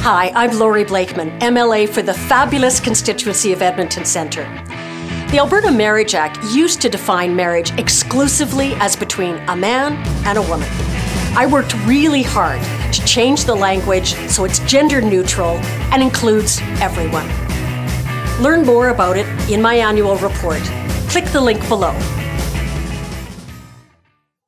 Hi, I'm Laurie Blakeman, MLA for the fabulous constituency of Edmonton Centre. The Alberta Marriage Act used to define marriage exclusively as between a man and a woman. I worked really hard to change the language so it's gender neutral and includes everyone. Learn more about it in my annual report. Click the link below.